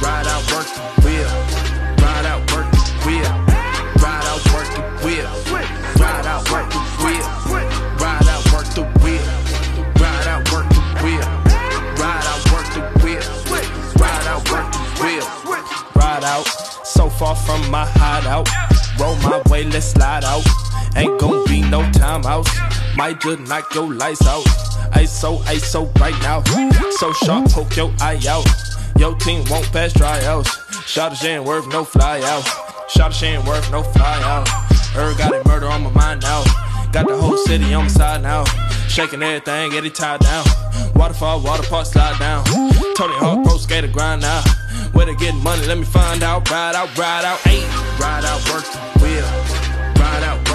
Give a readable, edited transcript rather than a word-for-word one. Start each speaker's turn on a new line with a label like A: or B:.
A: Ride out, work the wheel. Ride out, work the wheel. Ride out, work the wheel. Ride out, work the wheel. Ride out, work the wheel. Ride out, work the wheel. Ride out, work the wheel. Ride out, work the wheel. Ride out, so far from my hideout. Roll my way, let's slide out. Ain't gon' be no timeouts. Might just knock your lights out. ISO right now. So sharp, poke your eye out. Your team won't pass tryouts. Shawty, she ain't worth no fly out. Shawty, she ain't worth no fly out. Got it, murder on my mind now. Got the whole city on my side now. Shaking everything, get it tied down. Waterfall, water park, slide down. Tony Hawk, pro skater, grind now. Where to get money, let me find out. Ride out, ayy. Ride out, work the wheel. Ride out,